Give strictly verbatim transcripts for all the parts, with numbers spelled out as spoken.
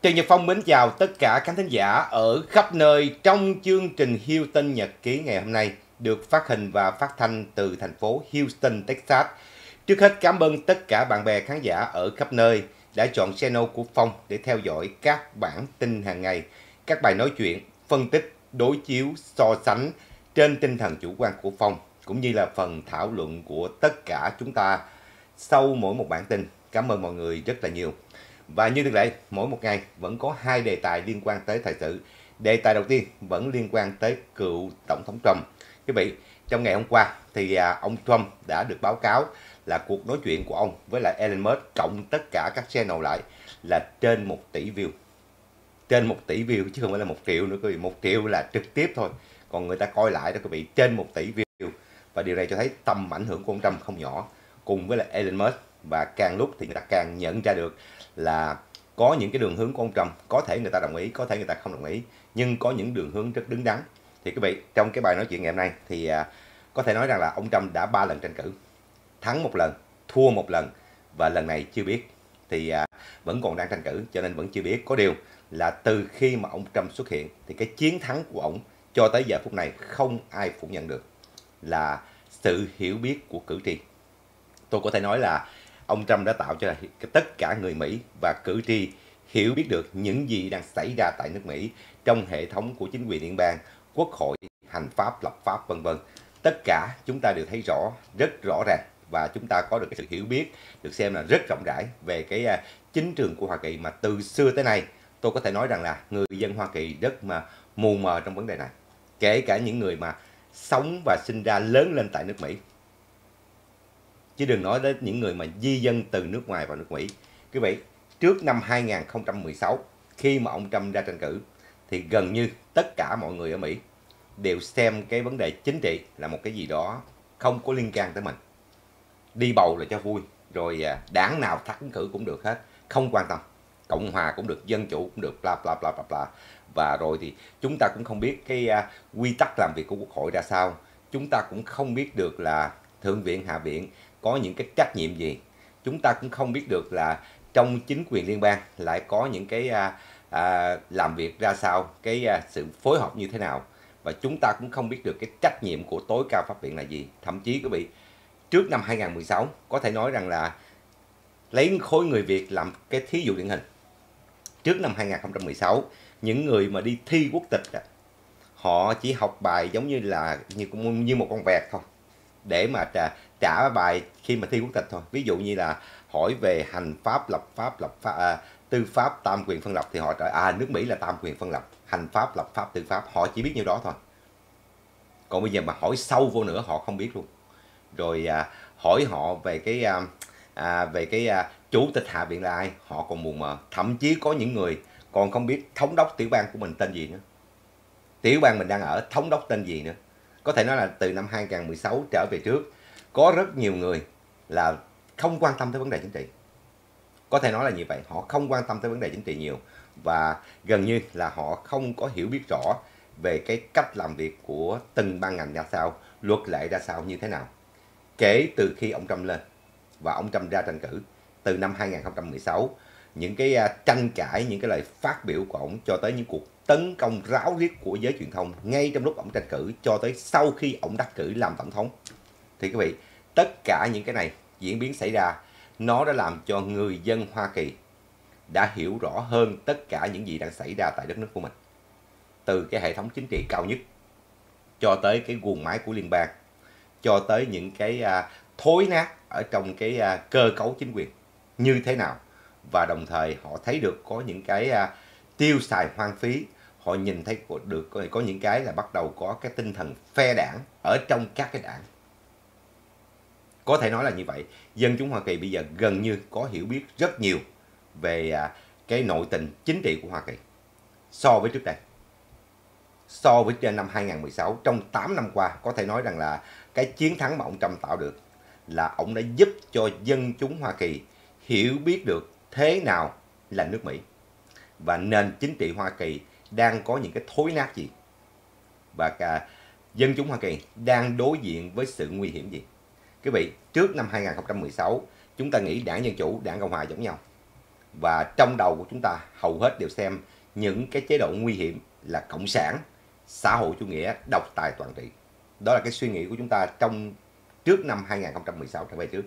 Trần Nhật Phong mến chào tất cả khán thính giả ở khắp nơi trong chương trình Houston Nhật ký ngày hôm nay được phát hình và phát thanh từ thành phố Houston, Texas. Trước hết cảm ơn tất cả bạn bè khán giả ở khắp nơi đã chọn channel của Phong để theo dõi các bản tin hàng ngày, các bài nói chuyện, phân tích, đối chiếu, so sánh trên tinh thần chủ quan của Phong, cũng như là phần thảo luận của tất cả chúng ta sau mỗi một bản tin. Cảm ơn mọi người rất là nhiều. Và như thường lệ, mỗi một ngày vẫn có hai đề tài liên quan tới thời sự. Đề tài đầu tiên vẫn liên quan tới cựu Tổng thống Trump. Quý vị, trong ngày hôm qua thì à, ông Trump đã được báo cáo là cuộc nói chuyện của ông với lại Elon Musk cộng tất cả các channel lại là trên một tỷ view. Trên một tỷ view chứ không phải là một triệu nữa quý vị. Một triệu là trực tiếp thôi. Còn người ta coi lại đó quý vị, trên một tỷ view. Và điều này cho thấy tầm ảnh hưởng của ông Trump không nhỏ. Cùng với lại Elon Musk. Và càng lúc thì người ta càng nhận ra được là có những cái đường hướng của ông Trump, có thể người ta đồng ý, có thể người ta không đồng ý, nhưng có những đường hướng rất đứng đắn. Thì quý vị, trong cái bài nói chuyện ngày hôm nay thì à, có thể nói rằng là ông Trump đã ba lần tranh cử, thắng một lần, thua một lần và lần này chưa biết. Thì à, vẫn còn đang tranh cử cho nên vẫn chưa biết. Có điều là từ khi mà ông Trump xuất hiện thì cái chiến thắng của ông cho tới giờ phút này không ai phủ nhận được là sự hiểu biết của cử tri. Tôi có thể nói là ông Trump đã tạo cho tất cả người Mỹ và cử tri hiểu biết được những gì đang xảy ra tại nước Mỹ trong hệ thống của chính quyền liên bang, quốc hội, hành pháp, lập pháp vân vân. Tất cả chúng ta đều thấy rõ, rất rõ ràng và chúng ta có được cái sự hiểu biết, được xem là rất rộng rãi về cái chính trường của Hoa Kỳ mà từ xưa tới nay tôi có thể nói rằng là người dân Hoa Kỳ rất mà mù mờ trong vấn đề này. Kể cả những người mà sống và sinh ra lớn lên tại nước Mỹ. Chứ đừng nói đến những người mà di dân từ nước ngoài vào nước Mỹ. Quý vị, trước năm hai nghìn không trăm mười sáu, khi mà ông Trump ra tranh cử, thì gần như tất cả mọi người ở Mỹ đều xem cái vấn đề chính trị là một cái gì đó không có liên can tới mình. Đi bầu là cho vui, rồi đảng nào thắng cử cũng được hết, không quan tâm. Cộng hòa cũng được, dân chủ cũng được, bla bla bla bla bla. Và rồi thì chúng ta cũng không biết cái uh, quy tắc làm việc của quốc hội ra sao. Chúng ta cũng không biết được là Thượng viện, Hạ viện có những cái trách nhiệm gì. Chúng ta cũng không biết được là trong chính quyền liên bang lại có những cái à, à, làm việc ra sao, cái à, sự phối hợp như thế nào. Và chúng ta cũng không biết được cái trách nhiệm của tối cao pháp viện là gì. Thậm chí quý vị, trước năm hai nghìn không trăm mười sáu có thể nói rằng là lấy khối người Việt làm cái thí dụ điển hình. Trước năm hai nghìn không trăm mười sáu, những người mà đi thi quốc tịch họ chỉ học bài giống như là như, như một con vẹt thôi, để mà trả, trả bài khi mà thi quốc tịch thôi. Ví dụ như là hỏi về hành pháp, lập pháp, lập pháp à, tư pháp, tam quyền phân lập thì họ trả à nước Mỹ là tam quyền phân lập, hành pháp, lập pháp, tư pháp, họ chỉ biết nhiêu đó thôi. Còn bây giờ mà hỏi sâu vô nữa họ không biết luôn. Rồi à, hỏi họ về cái à, à, về cái à, chủ tịch Hạ viện là ai, họ còn mù mờ. Thậm chí có những người còn không biết thống đốc tiểu bang của mình tên gì nữa, tiểu bang mình đang ở thống đốc tên gì nữa. Có thể nói là từ năm hai nghìn không trăm mười sáu trở về trước, có rất nhiều người là không quan tâm tới vấn đề chính trị. Có thể nói là như vậy, họ không quan tâm tới vấn đề chính trị nhiều. Và gần như là họ không có hiểu biết rõ về cái cách làm việc của từng ban ngành ra sao, luật lệ ra sao như thế nào. Kể từ khi ông Trump lên và ông Trump ra tranh cử, từ năm hai nghìn không trăm mười sáu, những cái tranh cãi, những cái lời phát biểu của ông cho tới những cuộc tấn công ráo riết của giới truyền thông ngay trong lúc ông tranh cử cho tới sau khi ông đắc cử làm tổng thống. Thì quý vị, tất cả những cái này diễn biến xảy ra, nó đã làm cho người dân Hoa Kỳ đã hiểu rõ hơn tất cả những gì đang xảy ra tại đất nước của mình. Từ cái hệ thống chính trị cao nhất, cho tới cái guồng máy của liên bang, cho tới những cái à, thối nát ở trong cái à, cơ cấu chính quyền như thế nào. Và đồng thời họ thấy được có những cái à, tiêu xài hoang phí, họ nhìn thấy được có những cái là bắt đầu có cái tinh thần phe đảng ở trong các cái đảng. Có thể nói là như vậy, dân chúng Hoa Kỳ bây giờ gần như có hiểu biết rất nhiều về à, cái nội tình chính trị của Hoa Kỳ so với trước đây. So với trên năm hai nghìn không trăm mười sáu, trong tám năm qua, có thể nói rằng là cái chiến thắng mà ông Trump tạo được là ông đã giúp cho dân chúng Hoa Kỳ hiểu biết được thế nào là nước Mỹ và nền chính trị Hoa Kỳ đang có những cái thối nát gì, và cả dân chúng Hoa Kỳ đang đối diện với sự nguy hiểm gì. Quý vị, trước năm hai nghìn không trăm mười sáu, chúng ta nghĩ đảng Dân Chủ, đảng Cộng Hòa giống nhau. Và trong đầu của chúng ta hầu hết đều xem những cái chế độ nguy hiểm là cộng sản, xã hội chủ nghĩa, độc tài toàn trị. Đó là cái suy nghĩ của chúng ta trong trước năm hai nghìn không trăm mười sáu trở về trước.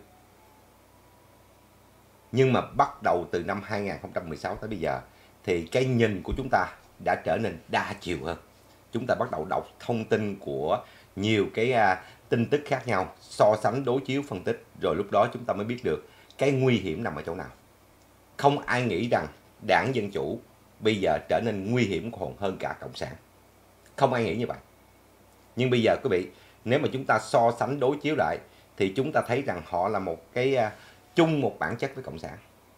Nhưng mà bắt đầu từ năm hai nghìn không trăm mười sáu tới bây giờ thì cái nhìn của chúng ta đã trở nên đa chiều hơn. Chúng ta bắt đầu đọc thông tin của nhiều cái uh, tin tức khác nhau, so sánh, đối chiếu, phân tích, rồi lúc đó chúng ta mới biết được cái nguy hiểm nằm ở chỗ nào. Không ai nghĩ rằng đảng Dân Chủ bây giờ trở nên nguy hiểm còn hơn cả Cộng sản. Không ai nghĩ như vậy. Nhưng bây giờ quý vị, nếu mà chúng ta so sánh, đối chiếu lại thì chúng ta thấy rằng họ là một cái uh, chung một bản chất với Cộng sản.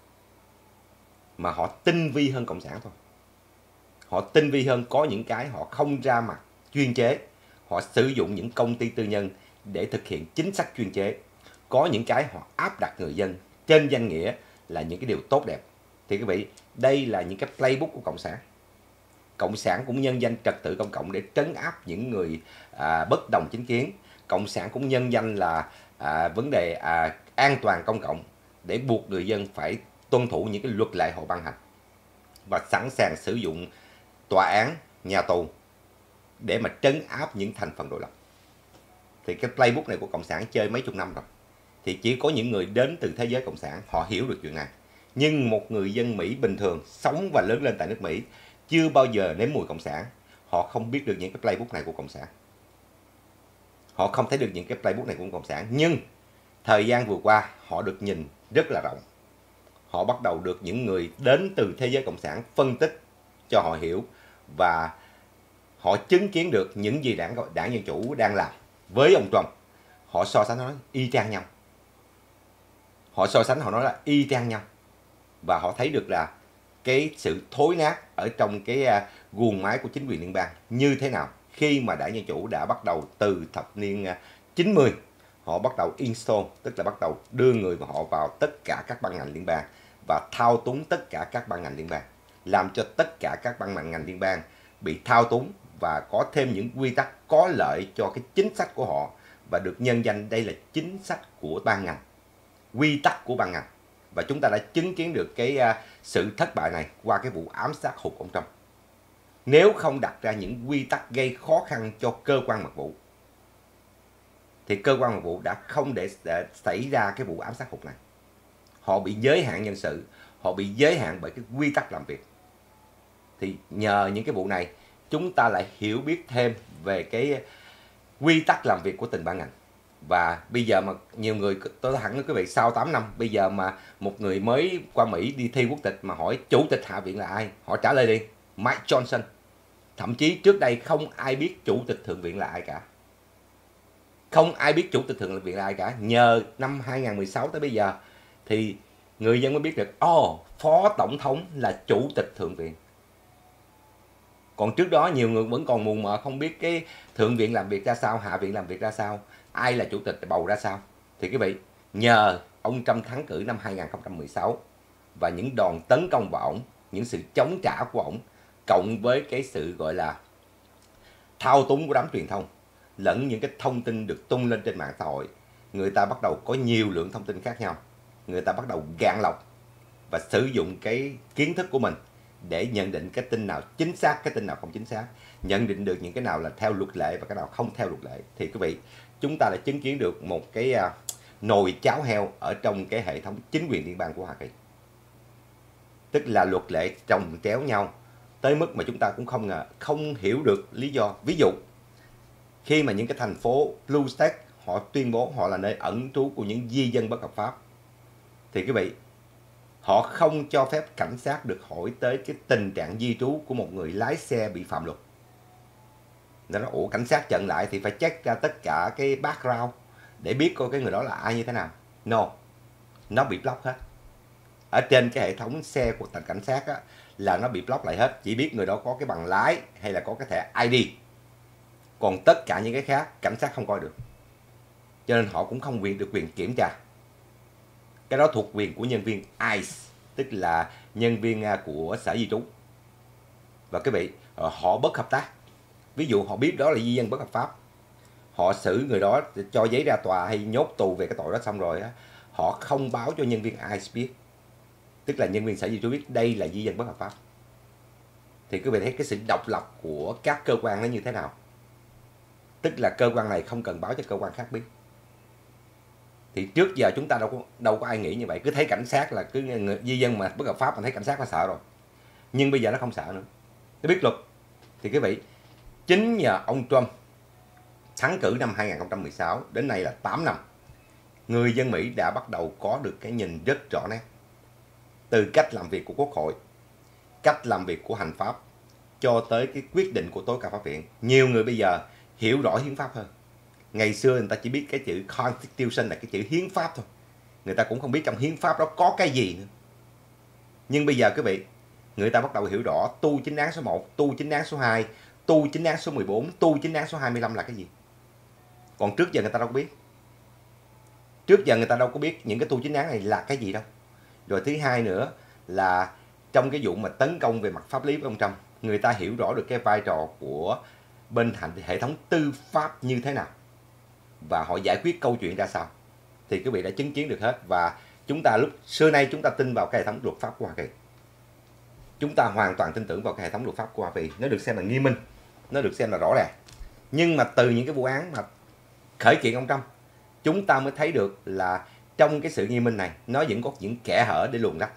Mà họ tinh vi hơn Cộng sản thôi. Họ tinh vi hơn, có những cái họ không ra mặt chuyên chế. Họ sử dụng những công ty tư nhân để thực hiện chính sách chuyên chế. Có những cái họ áp đặt người dân trên danh nghĩa là những cái điều tốt đẹp. Thì quý vị, đây là những cái playbook của Cộng sản. Cộng sản cũng nhân danh trật tự công cộng để trấn áp những người à, bất đồng chính kiến. Cộng sản cũng nhân danh là à, vấn đề à, an toàn công cộng để buộc người dân phải tuân thủ những cái luật lệ họ ban hành. Và sẵn sàng sử dụng tòa án, nhà tù để mà trấn áp những thành phần đối lập. Thì cái playbook này của Cộng sản chơi mấy chục năm rồi. Thì chỉ có những người đến từ thế giới Cộng sản họ hiểu được chuyện này. Nhưng một người dân Mỹ bình thường sống và lớn lên tại nước Mỹ chưa bao giờ nếm mùi Cộng sản. Họ không biết được những cái playbook này của Cộng sản. Họ không thấy được những cái playbook này của Cộng sản. Nhưng thời gian vừa qua họ được nhìn rất là rộng. Họ bắt đầu được những người đến từ thế giới Cộng sản phân tích cho họ hiểu. Và họ chứng kiến được những gì đảng, đảng Dân Chủ đang làm với ông Trump. Họ so sánh nói y chang nhau. Họ so sánh họ nói là y chang nhau. Và họ thấy được là cái sự thối nát ở trong cái uh, guồng máy của chính quyền liên bang như thế nào. Khi mà đảng Dân Chủ đã bắt đầu từ thập niên uh, chín mươi, họ bắt đầu install, tức là bắt đầu đưa người của họ vào tất cả các ban ngành liên bang và thao túng tất cả các ban ngành liên bang, làm cho tất cả các ban ngành liên bang bị thao túng và có thêm những quy tắc có lợi cho cái chính sách của họ, và được nhân danh đây là chính sách của ban ngành, quy tắc của ban ngành. Và chúng ta đã chứng kiến được cái uh, sự thất bại này qua cái vụ ám sát hụt ông Trump. Nếu không đặt ra những quy tắc gây khó khăn cho cơ quan mật vụ thì cơ quan mật vụ đã không để uh, xảy ra cái vụ ám sát hụt này. Họ bị giới hạn nhân sự, họ bị giới hạn bởi cái quy tắc làm việc. Thì nhờ những cái vụ này chúng ta lại hiểu biết thêm về cái quy tắc làm việc của từng ban ngành. Và bây giờ mà nhiều người, tôi thẳng với quý vị, sau tám năm, bây giờ mà một người mới qua Mỹ đi thi quốc tịch mà hỏi chủ tịch Hạ viện là ai, họ trả lời đi, Mike Johnson. Thậm chí trước đây không ai biết chủ tịch Thượng viện là ai cả. Không ai biết chủ tịch Thượng viện là ai cả. Nhờ năm hai nghìn không trăm mười sáu tới bây giờ thì người dân mới biết được, ồ, oh, phó tổng thống là chủ tịch Thượng viện. Còn trước đó nhiều người vẫn còn mù mờ, không biết cái Thượng viện làm việc ra sao, Hạ viện làm việc ra sao, ai là chủ tịch bầu ra sao. Thì quý vị, nhờ ông Trump thắng cử năm hai nghìn không trăm mười sáu và những đòn tấn công vào ổng, những sự chống trả của ổng, cộng với cái sự gọi là thao túng của đám truyền thông, lẫn những cái thông tin được tung lên trên mạng xã hội, người ta bắt đầu có nhiều lượng thông tin khác nhau. Người ta bắt đầu gạn lọc và sử dụng cái kiến thức của mình để nhận định cái tin nào chính xác, cái tin nào không chính xác, nhận định được những cái nào là theo luật lệ và cái nào không theo luật lệ. Thì quý vị, chúng ta đã chứng kiến được một cái uh, nồi cháo heo ở trong cái hệ thống chính quyền liên bang của Hoa Kỳ. Tức là luật lệ chồng chéo nhau tới mức mà chúng ta cũng không ngờ, không hiểu được lý do. Ví dụ, khi mà những cái thành phố Blue State họ tuyên bố họ là nơi ẩn trú của những di dân bất hợp pháp, thì quý vị, họ không cho phép cảnh sát được hỏi tới cái tình trạng di trú của một người lái xe bị phạm luật. Nó nói, ủa, cảnh sát chặn lại thì phải check ra tất cả cái background để biết coi cái người đó là ai như thế nào. No, nó bị block hết. Ở trên cái hệ thống xe của cảnh sát á, là nó bị block lại hết. Chỉ biết người đó có cái bằng lái hay là có cái thẻ i đê. Còn tất cả những cái khác cảnh sát không coi được. Cho nên họ cũng không quyền được quyền kiểm tra. Cái đó thuộc quyền của nhân viên i xê, tức là nhân viên của sở di trú. Và quý vị, họ bất hợp tác. Ví dụ họ biết đó là di dân bất hợp pháp, họ xử người đó, cho giấy ra tòa hay nhốt tù về cái tội đó xong rồi á, họ không báo cho nhân viên i xê biết. tức là nhân viên sở di trú biết đây là di dân bất hợp pháp. Thì quý vị thấy cái sự độc lập của các cơ quan nó như thế nào. Tức là cơ quan này không cần báo cho cơ quan khác biết. Thì trước giờ chúng ta đâu có đâu có ai nghĩ như vậy, cứ thấy cảnh sát là cứ người, di dân mà bất hợp pháp mà thấy cảnh sát là sợ rồi. Nhưng bây giờ nó không sợ nữa, nó biết luật. Thì quý vị, chính nhờ ông Trump thắng cử năm hai nghìn không trăm mười sáu đến nay là tám năm, người dân Mỹ đã bắt đầu có được cái nhìn rất rõ nét. Từ cách làm việc của Quốc hội, cách làm việc của hành pháp, cho tới cái quyết định của tối cao pháp viện. Nhiều người bây giờ hiểu rõ hiến pháp hơn. Ngày xưa người ta chỉ biết cái chữ Constitution là cái chữ hiến pháp thôi. Người ta cũng không biết trong hiến pháp đó có cái gì nữa. Nhưng bây giờ quý vị, người ta bắt đầu hiểu rõ tu chính án số một, tu chính án số hai, tu chính án số mười bốn, tu chính án số hai mươi lăm là cái gì. Còn trước giờ người ta đâu có biết. Trước giờ người ta đâu có biết những cái tu chính án này là cái gì đâu. Rồi thứ hai nữa là trong cái vụ mà tấn công về mặt pháp lý với ông Trump, người ta hiểu rõ được cái vai trò của bên hệ thống tư pháp như thế nào và họ giải quyết câu chuyện ra sao. Thì quý vị đã chứng kiến được hết. Và chúng ta lúc xưa nay chúng ta tin vào cái hệ thống luật pháp của Hoa Kỳ. Chúng ta hoàn toàn tin tưởng vào cái hệ thống luật pháp của Hoa Kỳ. Nó được xem là nghiêm minh, nó được xem là rõ ràng. Nhưng mà từ những cái vụ án mà khởi kiện ông Trump, chúng ta mới thấy được là trong cái sự nghiêm minh này nó vẫn có những kẽ hở để luồn lách.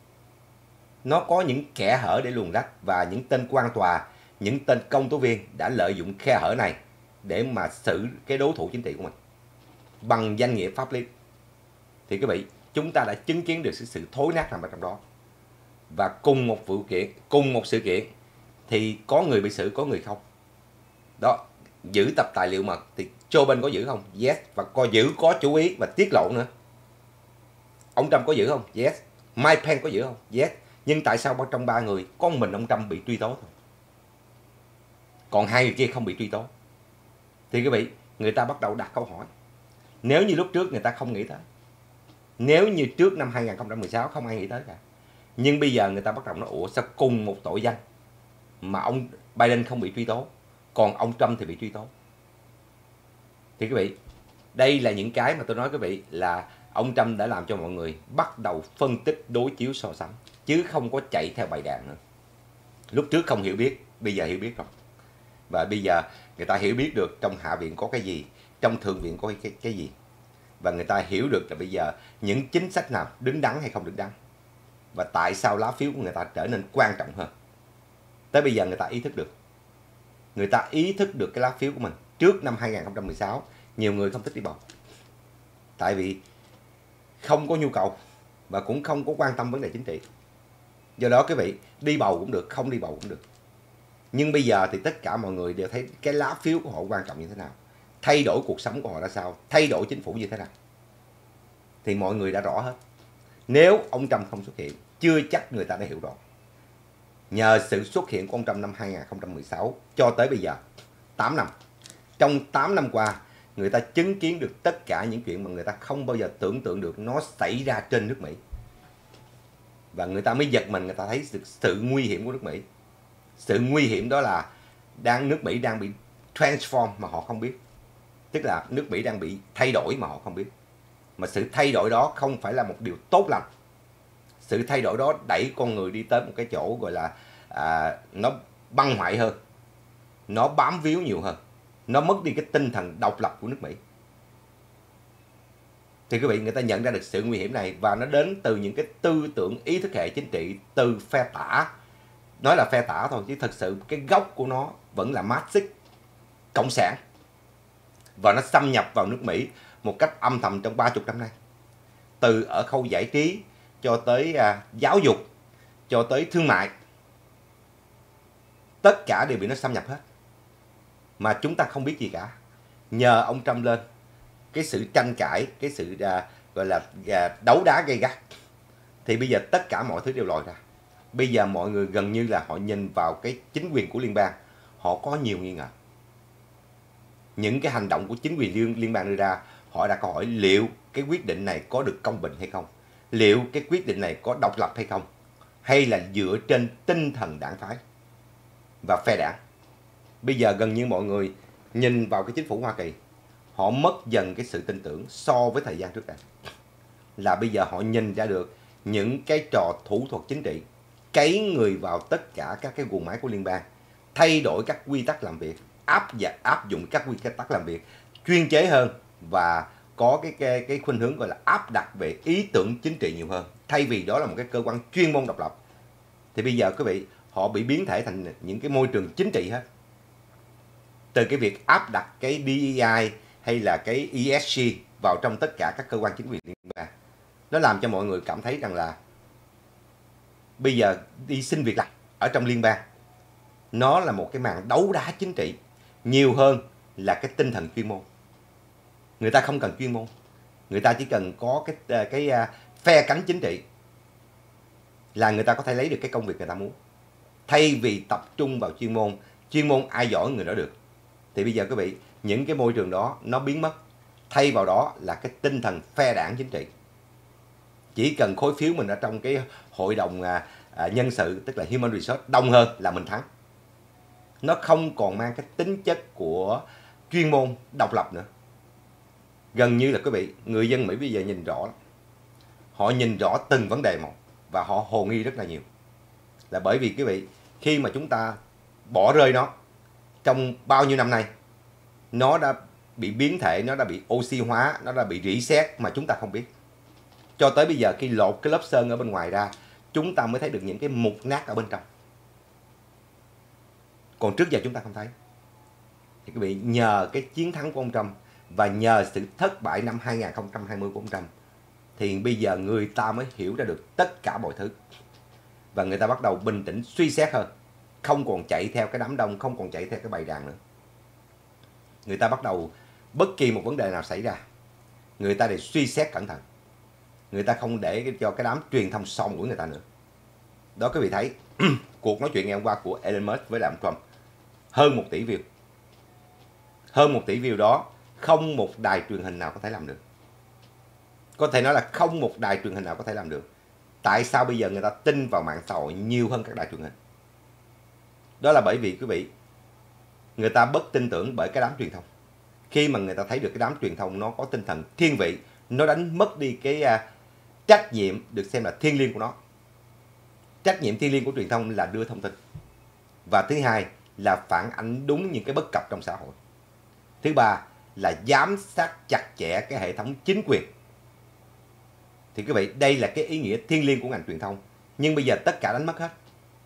Nó có những kẽ hở để luồn lách và những tên quan tòa, những tên công tố viên đã lợi dụng khe hở này để mà xử cái đối thủ chính trị của mình bằng danh nghĩa pháp lý. Thì quý vị, chúng ta đã chứng kiến được sự, sự thối nát nằm ở trong đó. Và cùng một vụ kiện, cùng một sự kiện thì có người bị xử, có người không. Đó, giữ tập tài liệu mật thì Joe Biden có giữ không? Yes. Và có giữ, có chú ý và tiết lộ nữa. Ông Trump có giữ không? Yes. Mike Pence có giữ không? Yes. Nhưng tại sao trong ba người có mình ông Trump bị truy tố thôi, còn hai người kia không bị truy tố? Thì quý vị, người ta bắt đầu đặt câu hỏi. Nếu như lúc trước người ta không nghĩ tới, nếu như trước năm hai nghìn không trăm mười sáu không ai nghĩ tới cả, nhưng bây giờ người ta bắt đầu nói, ủa sao cùng một tội danh mà ông Biden không bị truy tố, còn ông Trump thì bị truy tố? Thì quý vị, đây là những cái mà tôi nói quý vị là ông Trump đã làm cho mọi người bắt đầu phân tích, đối chiếu, so sánh, chứ không có chạy theo bày đàn nữa. Lúc trước không hiểu biết, bây giờ hiểu biết rồi. Và bây giờ người ta hiểu biết được trong hạ viện có cái gì, trong thượng viện có cái, cái gì. Và người ta hiểu được là bây giờ những chính sách nào đứng đắn hay không đứng đắn. Và tại sao lá phiếu của người ta trở nên quan trọng hơn. Tới bây giờ người ta ý thức được. Người ta ý thức được cái lá phiếu của mình. Trước năm hai nghìn không trăm mười sáu, nhiều người không thích đi bầu. Tại vì không có nhu cầu và cũng không có quan tâm vấn đề chính trị. Do đó quý vị, đi bầu cũng được, không đi bầu cũng được. Nhưng bây giờ thì tất cả mọi người đều thấy cái lá phiếu của họ quan trọng như thế nào, thay đổi cuộc sống của họ ra sao, thay đổi chính phủ như thế nào. Thì mọi người đã rõ hết. Nếu ông Trump không xuất hiện, chưa chắc người ta đã hiểu rõ. Nhờ sự xuất hiện của ông Trump năm hai nghìn không trăm mười sáu cho tới bây giờ, tám năm. Trong tám năm qua, người ta chứng kiến được tất cả những chuyện mà người ta không bao giờ tưởng tượng được nó xảy ra trên nước Mỹ. Và người ta mới giật mình, người ta thấy sự, sự nguy hiểm của nước Mỹ. Sự nguy hiểm đó là đang nước Mỹ đang bị transform mà họ không biết. Tức là nước Mỹ đang bị thay đổi mà họ không biết. Mà sự thay đổi đó không phải là một điều tốt lành. Sự thay đổi đó đẩy con người đi tới một cái chỗ gọi là à, nó băng hoại hơn, nó bám víu nhiều hơn, nó mất đi cái tinh thần độc lập của nước Mỹ. Thì quý vị, người ta nhận ra được sự nguy hiểm này và nó đến từ những cái tư tưởng ý thức hệ chính trị từ phe tả. Nói là phe tả thôi chứ thật sự cái gốc của nó vẫn là Marxist, cộng sản. Và nó xâm nhập vào nước Mỹ một cách âm thầm trong ba mươi năm nay. Từ ở khâu giải trí cho tới à, giáo dục, cho tới thương mại. Tất cả đều bị nó xâm nhập hết. Mà chúng ta không biết gì cả. Nhờ ông Trump lên, cái sự tranh cãi, cái sự à, gọi là à, đấu đá gay gắt, thì bây giờ tất cả mọi thứ đều lòi ra. Bây giờ mọi người gần như là họ nhìn vào cái chính quyền của liên bang, họ có nhiều nghi ngờ. Những cái hành động của chính quyền liên, liên bang đưa ra, họ đặt câu hỏi liệu cái quyết định này có được công bình hay không? Liệu cái quyết định này có độc lập hay không? Hay là dựa trên tinh thần đảng phái và phe đảng? Bây giờ gần như mọi người nhìn vào cái chính phủ Hoa Kỳ, họ mất dần cái sự tin tưởng so với thời gian trước đây. Là bây giờ họ nhìn ra được những cái trò thủ thuật chính trị, cấy người vào tất cả các cái guồng máy của liên bang, thay đổi các quy tắc làm việc, áp và áp dụng các quy tắc làm việc chuyên chế hơn và có cái cái cái khuynh hướng gọi là áp đặt về ý tưởng chính trị nhiều hơn, thay vì đó là một cái cơ quan chuyên môn độc lập. Thì bây giờ quý vị, họ bị biến thể thành những cái môi trường chính trị hết. Từ cái việc áp đặt cái đê e i hay là cái e ét giê vào trong tất cả các cơ quan chính quyền liên bang, nó làm cho mọi người cảm thấy rằng là bây giờ đi xin việc làm ở trong liên bang, nó là một cái màn đấu đá chính trị nhiều hơn là cái tinh thần chuyên môn. Người ta không cần chuyên môn, người ta chỉ cần có cái cái phe cánh chính trị là người ta có thể lấy được cái công việc người ta muốn. Thay vì tập trung vào chuyên môn, chuyên môn ai giỏi người đó được. Thì bây giờ quý vị, những cái môi trường đó nó biến mất. Thay vào đó là cái tinh thần phe đảng chính trị. Chỉ cần khối phiếu mình ở trong cái hội đồng à, à, nhân sự, tức là Human Resource đông hơn là mình thắng. Nó không còn mang cái tính chất của chuyên môn độc lập nữa. Gần như là quý vị, người dân Mỹ bây giờ nhìn rõ lắm. Họ nhìn rõ từng vấn đề một và họ hồ nghi rất là nhiều. Là bởi vì quý vị, khi mà chúng ta bỏ rơi nó trong bao nhiêu năm nay, nó đã bị biến thể, nó đã bị oxy hóa, nó đã bị rỉ sét mà chúng ta không biết. Cho tới bây giờ khi lột cái lớp sơn ở bên ngoài ra, chúng ta mới thấy được những cái mục nát ở bên trong. Còn trước giờ chúng ta không thấy. Thì quý vị, nhờ cái chiến thắng của ông Trump và nhờ sự thất bại năm hai nghìn không trăm hai mươi của ông Trump, thì bây giờ người ta mới hiểu ra được tất cả mọi thứ. Và người ta bắt đầu bình tĩnh suy xét hơn. Không còn chạy theo cái đám đông, không còn chạy theo cái bầy đàn nữa. Người ta bắt đầu, bất kỳ một vấn đề nào xảy ra, người ta đều suy xét cẩn thận. Người ta không để cho cái đám truyền thông song của người ta nữa. Đó quý vị thấy, cuộc nói chuyện ngày hôm qua của Elon Musk với làm Trump, hơn một tỷ view. Hơn một tỷ view đó, không một đài truyền hình nào có thể làm được. Có thể nói là không một đài truyền hình nào có thể làm được. Tại sao bây giờ người ta tin vào mạng xã hội nhiều hơn các đài truyền hình? Đó là bởi vì quý vị, người ta bất tin tưởng bởi cái đám truyền thông. Khi mà người ta thấy được cái đám truyền thông nó có tinh thần thiên vị, nó đánh mất đi cái uh, trách nhiệm được xem là thiêng liêng của nó. Trách nhiệm thiêng liêng của truyền thông là đưa thông tin. Và thứ hai là phản ánh đúng những cái bất cập trong xã hội. Thứ ba là giám sát chặt chẽ cái hệ thống chính quyền. Thì quý vị, đây là cái ý nghĩa thiêng liêng của ngành truyền thông. Nhưng bây giờ tất cả đánh mất hết.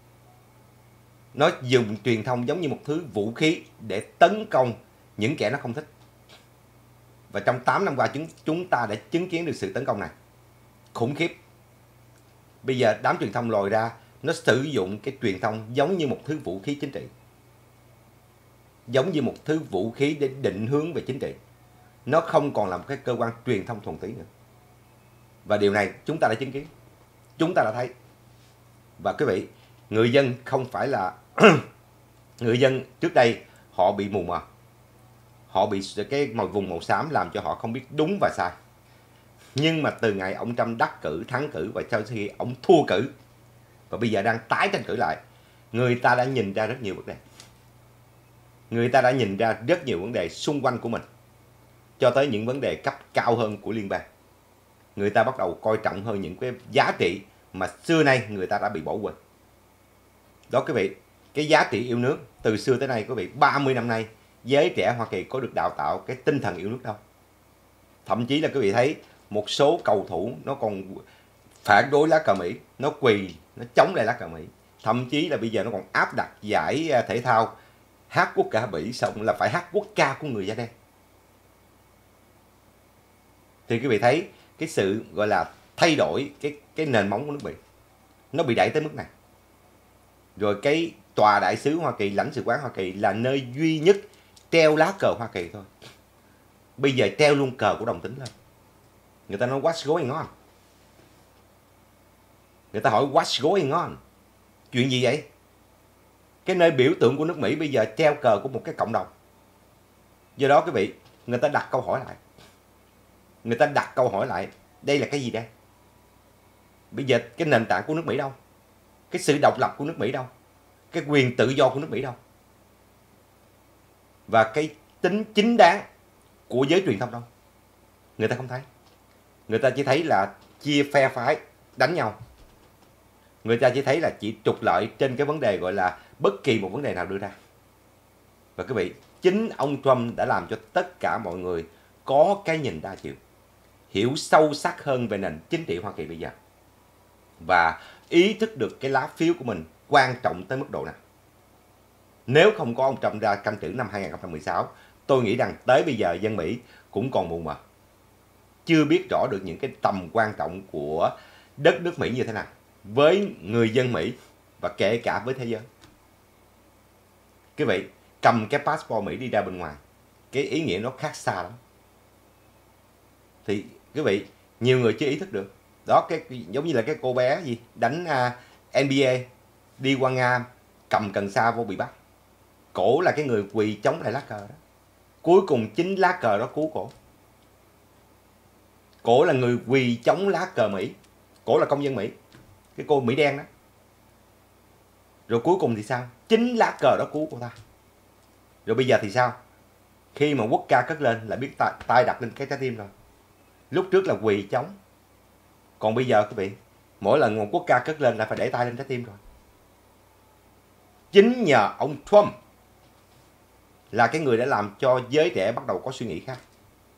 Nó dùng truyền thông giống như một thứ vũ khí để tấn công những kẻ nó không thích. Và trong tám năm qua chúng, chúng ta đã chứng kiến được sự tấn công này. Khủng khiếp. Bây giờ đám truyền thông lòi ra, nó sử dụng cái truyền thông giống như một thứ vũ khí chính trị. Giống như một thứ vũ khí để định hướng về chính trị. Nó không còn là một cái cơ quan truyền thông thuần túy nữa. Và điều này chúng ta đã chứng kiến. Chúng ta đã thấy. Và quý vị, người dân không phải là... người dân trước đây họ bị mù mờ. Họ bị cái màu vùng màu xám làm cho họ không biết đúng và sai. Nhưng mà từ ngày ông Trump đắc cử, thắng cử và sau khi ông thua cử và bây giờ đang tái tranh cử lại, người ta đã nhìn ra rất nhiều vấn đề. Người ta đã nhìn ra rất nhiều vấn đề xung quanh của mình, cho tới những vấn đề cấp cao hơn của liên bang. Người ta bắt đầu coi trọng hơn những cái giá trị mà xưa nay người ta đã bị bỏ quên. Đó quý vị, cái giá trị yêu nước từ xưa tới nay quý vị, ba mươi năm nay giới trẻ Hoa Kỳ có được đào tạo cái tinh thần yêu nước đâu. Thậm chí là quý vị thấy một số cầu thủ nó còn phản đối lá cờ Mỹ, nó quỳ, nó chống lại lá cờ Mỹ. Thậm chí là bây giờ nó còn áp đặt giải thể thao hát quốc ca Mỹ xong là phải hát quốc ca của người da đen. Thì quý vị thấy cái sự gọi là thay đổi cái cái nền móng của nước Mỹ, nó bị đẩy tới mức này. Rồi cái tòa đại sứ Hoa Kỳ, lãnh sự quán Hoa Kỳ là nơi duy nhất treo lá cờ Hoa Kỳ thôi. Bây giờ treo luôn cờ của đồng tính lên. Người ta nói what's going on? Người ta hỏi what's going on? Chuyện gì vậy? Cái nơi biểu tượng của nước Mỹ bây giờ treo cờ của một cái cộng đồng. Do đó quý vị, người ta đặt câu hỏi lại. Người ta đặt câu hỏi lại, đây là cái gì đây? Bây giờ cái nền tảng của nước Mỹ đâu? Cái sự độc lập của nước Mỹ đâu? Cái quyền tự do của nước Mỹ đâu? Và cái tính chính đáng của giới truyền thông đâu? Người ta không thấy. Người ta chỉ thấy là chia phe phái, đánh nhau. Người ta chỉ thấy là chỉ trục lợi trên cái vấn đề gọi là bất kỳ một vấn đề nào đưa ra. Và quý vị, chính ông Trump đã làm cho tất cả mọi người có cái nhìn đa chiều, hiểu sâu sắc hơn về nền chính trị Hoa Kỳ bây giờ, và ý thức được cái lá phiếu của mình quan trọng tới mức độ nào. Nếu không có ông Trump ra tranh cử năm hai nghìn không trăm mười sáu, tôi nghĩ rằng tới bây giờ dân Mỹ cũng còn mù mờ, chưa biết rõ được những cái tầm quan trọng của đất nước Mỹ như thế nào với người dân Mỹ và kể cả với thế giới. Quý vị, cầm cái passport Mỹ đi ra bên ngoài, cái ý nghĩa nó khác xa lắm. Thì quý vị, nhiều người chưa ý thức được. Đó, cái giống như là cái cô bé gì đánh uh, N B A đi qua Nga cầm cần sa vô bị bắt. Cổ là cái người quỳ chống lại lá cờ đó. Cuối cùng chính lá cờ đó cứu cổ. Cổ là người quỳ chống lá cờ Mỹ. Cổ là công dân Mỹ. Cái cô Mỹ đen đó. Rồi cuối cùng thì sao? Chính lá cờ đó cứu cô ta. Rồi bây giờ thì sao? Khi mà quốc ca cất lên là biết tay, tay đặt lên cái trái tim rồi. Lúc trước là quỳ chống. Còn bây giờ quý vị, mỗi lần một quốc ca cất lên là phải để tay lên trái tim rồi. Chính nhờ ông Trump là cái người đã làm cho giới trẻ bắt đầu có suy nghĩ khác.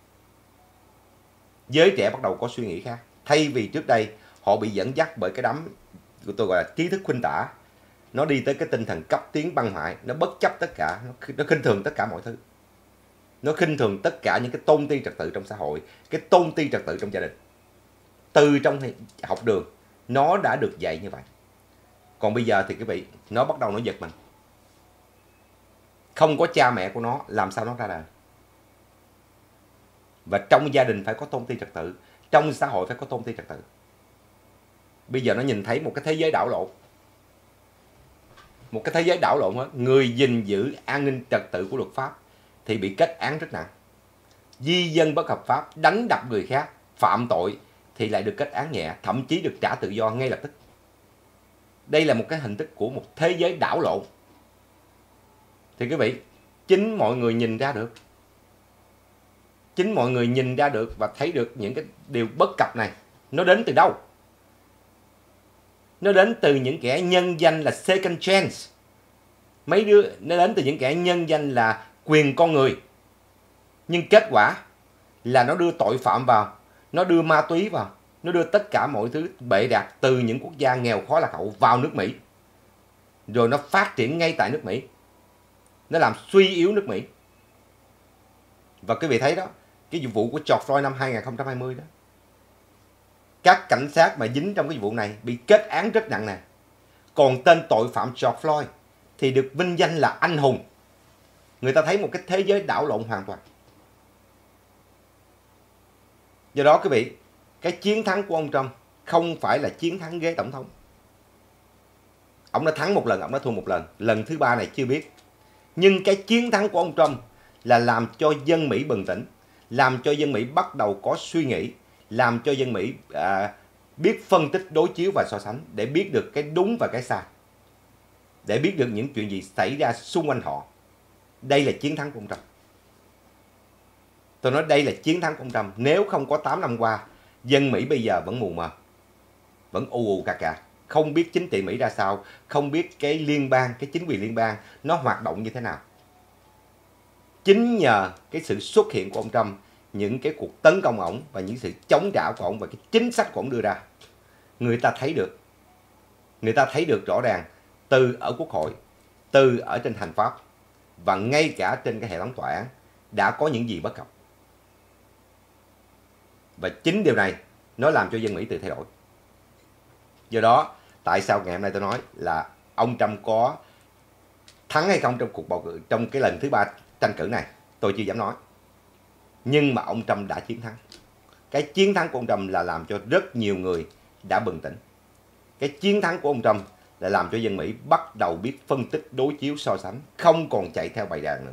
Giới trẻ bắt đầu có suy nghĩ khác. Thay vì trước đây họ bị dẫn dắt bởi cái đám của tôi gọi là trí thức khuynh tả. Nó đi tới cái tinh thần cấp tiến băng hoại. Nó bất chấp tất cả. Nó, nó khinh thường tất cả mọi thứ. Nó khinh thường tất cả những cái tôn ti trật tự trong xã hội. Cái tôn ti trật tự trong gia đình. Từ trong học đường nó đã được dạy như vậy. Còn bây giờ thì quý vị, nó bắt đầu nó giật mình. Không có cha mẹ của nó, làm sao nó ra đời? Và trong gia đình phải có tôn ti trật tự, trong xã hội phải có tôn ti trật tự. Bây giờ nó nhìn thấy một cái thế giới đảo lộn. Một cái thế giới đảo lộn hết. Người gìn giữ an ninh trật tự của luật pháp thì bị kết án rất nặng. Di dân bất hợp pháp, đánh đập người khác, phạm tội thì lại được kết án nhẹ, thậm chí được trả tự do ngay lập tức. Đây là một cái hình thức của một thế giới đảo lộn. Thì quý vị, chính mọi người nhìn ra được. Chính mọi người nhìn ra được và thấy được những cái điều bất cập này. Nó đến từ đâu? Nó đến từ những kẻ nhân danh là second chance. Mấy đứa, nó đến từ những kẻ nhân danh là quyền con người. Nhưng kết quả là nó đưa tội phạm vào, nó đưa ma túy vào, nó đưa tất cả mọi thứ bệ rạc từ những quốc gia nghèo khó lạc hậu vào nước Mỹ. Rồi nó phát triển ngay tại nước Mỹ. Nó làm suy yếu nước Mỹ. Và quý vị thấy đó, cái vụ của George Floyd năm hai nghìn không trăm hai mươi đó. Các cảnh sát mà dính trong cái vụ này bị kết án rất nặng nề. Còn tên tội phạm George Floyd thì được vinh danh là anh hùng. Người ta thấy một cái thế giới đảo lộn hoàn toàn. Do đó quý vị, cái chiến thắng của ông Trump không phải là chiến thắng ghế tổng thống. Ông đã thắng một lần, ông đã thua một lần. Lần thứ ba này chưa biết. Nhưng cái chiến thắng của ông Trump là làm cho dân Mỹ bừng tỉnh. Làm cho dân Mỹ bắt đầu có suy nghĩ. Làm cho dân Mỹ à, biết phân tích, đối chiếu và so sánh. Để biết được cái đúng và cái sai. Để biết được những chuyện gì xảy ra xung quanh họ. Đây là chiến thắng của ông Trump. Tôi nói đây là chiến thắng của ông Trump. Nếu không có tám năm qua, dân Mỹ bây giờ vẫn mù mờ. Vẫn ù ù cà cà. Không biết chính trị Mỹ ra sao. Không biết cái liên bang, cái chính quyền liên bang nó hoạt động như thế nào. Chính nhờ cái sự xuất hiện của ông Trump, những cái cuộc tấn công ổng và những sự chống trả của ổng và cái chính sách của ổng đưa ra, người ta thấy được. Người ta thấy được rõ ràng từ ở Quốc hội, từ ở trên hành pháp và ngay cả trên cái hệ thống tòa án đã có những gì bất cập. Và chính điều này nó làm cho dân Mỹ tự thay đổi. Do đó, tại sao ngày hôm nay tôi nói là ông Trump có thắng hay không trong cuộc bầu cử, trong cái lần thứ ba tranh cử này, tôi chưa dám nói. Nhưng mà ông Trump đã chiến thắng. Cái chiến thắng của ông Trump là làm cho rất nhiều người đã bừng tỉnh. Cái chiến thắng của ông Trump là làm cho dân Mỹ bắt đầu biết phân tích, đối chiếu, so sánh, không còn chạy theo bầy đàn nữa.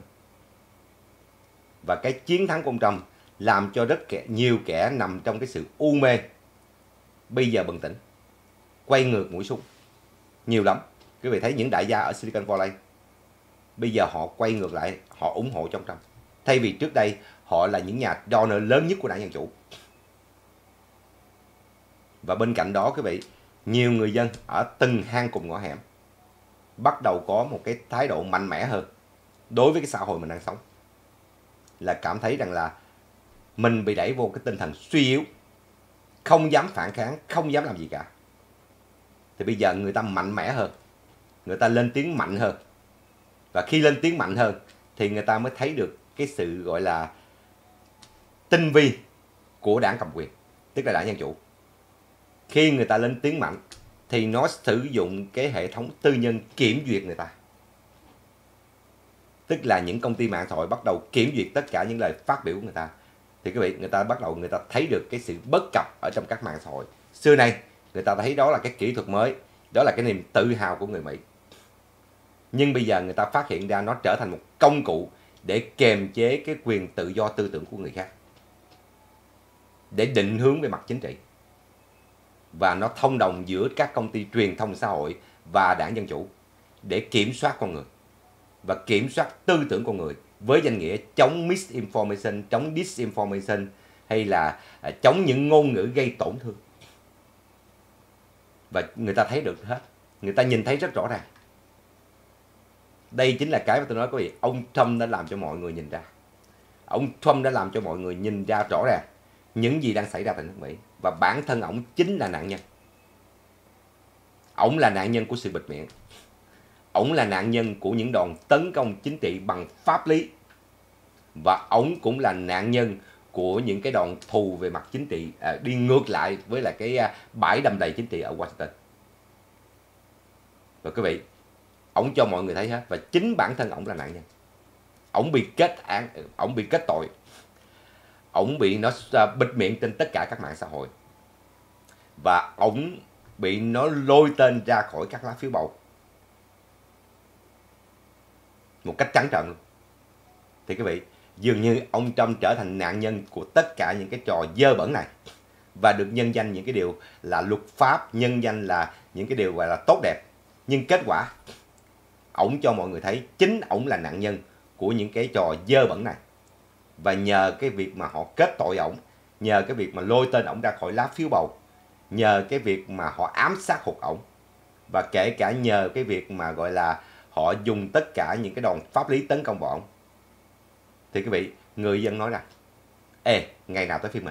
Và cái chiến thắng của ông Trump làm cho rất kẻ, nhiều kẻ nằm trong cái sự u mê bây giờ bừng tỉnh, quay ngược mũi súng. Nhiều lắm. Quý vị thấy những đại gia ở Silicon Valley bây giờ họ quay ngược lại, họ ủng hộ trong Trump. Thay vì trước đây họ là những nhà donor lớn nhất của đảng Dân Chủ. Và bên cạnh đó quý vị, nhiều người dân ở từng hang cùng ngõ hẻm bắt đầu có một cái thái độ mạnh mẽ hơn đối với cái xã hội mình đang sống. Là cảm thấy rằng là mình bị đẩy vô cái tinh thần suy yếu, không dám phản kháng, không dám làm gì cả. Thì bây giờ người ta mạnh mẽ hơn, người ta lên tiếng mạnh hơn. Và khi lên tiếng mạnh hơn thì người ta mới thấy được cái sự gọi là tinh vi của đảng cầm quyền, tức là đảng Dân Chủ. Khi người ta lên tiếng mạnh thì nó sử dụng cái hệ thống tư nhân kiểm duyệt người ta. Tức là những công ty mạng xã hội bắt đầu kiểm duyệt tất cả những lời phát biểu của người ta. Thì quý vị, người ta bắt đầu người ta thấy được cái sự bất cập ở trong các mạng xã hội. Xưa nay người ta thấy đó là cái kỹ thuật mới, đó là cái niềm tự hào của người Mỹ. Nhưng bây giờ người ta phát hiện ra nó trở thành một công cụ để kềm chế cái quyền tự do tư tưởng của người khác, để định hướng về mặt chính trị. Và nó thông đồng giữa các công ty truyền thông xã hội và đảng Dân Chủ để kiểm soát con người và kiểm soát tư tưởng con người với danh nghĩa chống misinformation, chống disinformation hay là chống những ngôn ngữ gây tổn thương. Và người ta thấy được hết, người ta nhìn thấy rất rõ ràng. Đây chính là cái mà tôi nói quý vị, ông Trump đã làm cho mọi người nhìn ra. Ông Trump đã làm cho mọi người nhìn ra rõ ràng những gì đang xảy ra tại nước Mỹ. Và bản thân ổng chính là nạn nhân. Ổng là nạn nhân của sự bịt miệng. Ổng là nạn nhân của những đòn tấn công chính trị bằng pháp lý. Và ổng cũng là nạn nhân của những cái đòn thù về mặt chính trị, à, đi ngược lại với lại cái à, bãi đầm đầy chính trị ở Washington. Và quý vị, ổng cho mọi người thấy hết. Và chính bản thân ổng là nạn nhân. Ổng bị kết án, ổng bị kết tội. Ổng bị nó bịt miệng trên tất cả các mạng xã hội. Và ổng bị nó lôi tên ra khỏi các lá phiếu bầu một cách trắng trợn luôn. Thì quý vị, dường như ông Trump trở thành nạn nhân của tất cả những cái trò dơ bẩn này. Và được nhân danh những cái điều là luật pháp, nhân danh là những cái điều gọi là tốt đẹp. Nhưng kết quả, ổng cho mọi người thấy chính ổng là nạn nhân của những cái trò dơ bẩn này. Và nhờ cái việc mà họ kết tội ổng, nhờ cái việc mà lôi tên ổng ra khỏi lá phiếu bầu, nhờ cái việc mà họ ám sát hụt ổng, và kể cả nhờ cái việc mà gọi là họ dùng tất cả những cái đòn pháp lý tấn công vào ổng, thì quý vị, người dân nói rằng ê, ngày nào tới phiên mình.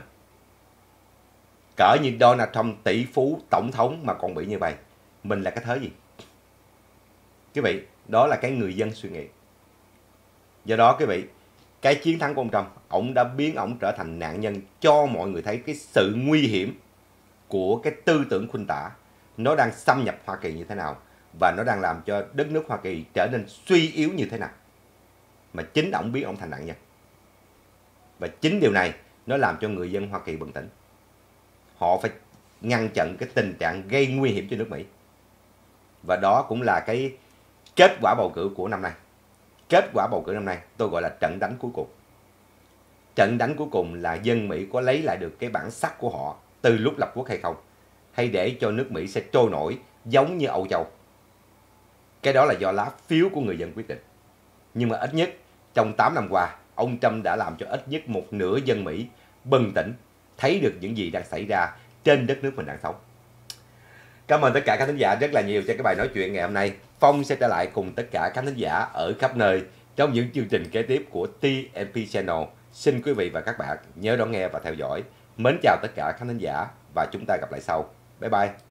Cỡ như Donald Trump tỷ phú tổng thống mà còn bị như vậy, mình là cái thế gì? Quý vị, đó là cái người dân suy nghĩ. Do đó quý vị, cái chiến thắng của ông Trump, ông đã biến ông trở thành nạn nhân, cho mọi người thấy cái sự nguy hiểm của cái tư tưởng khuynh tả. Nó đang xâm nhập Hoa Kỳ như thế nào, và nó đang làm cho đất nước Hoa Kỳ trở nên suy yếu như thế nào. Mà chính ông biến ông thành nạn nhân. Và chính điều này nó làm cho người dân Hoa Kỳ bừng tỉnh. Họ phải ngăn chặn cái tình trạng gây nguy hiểm cho nước Mỹ. Và đó cũng là cái kết quả bầu cử của năm nay. Kết quả bầu cử năm nay tôi gọi là trận đánh cuối cùng. Trận đánh cuối cùng là dân Mỹ có lấy lại được cái bản sắc của họ từ lúc lập quốc hay không, hay để cho nước Mỹ sẽ trôi nổi giống như Âu Châu. Cái đó là do lá phiếu của người dân quyết định. Nhưng mà ít nhất trong tám năm qua, ông Trump đã làm cho ít nhất một nửa dân Mỹ bừng tỉnh, thấy được những gì đang xảy ra trên đất nước mình đang sống. Cảm ơn tất cả các khán giả rất là nhiều cho cái bài nói chuyện ngày hôm nay. Phong sẽ trở lại cùng tất cả các khán giả ở khắp nơi trong những chương trình kế tiếp của tê en pê Channel. Xin quý vị và các bạn nhớ đón nghe và theo dõi. Mến chào tất cả các khán giả và chúng ta gặp lại sau. Bye bye.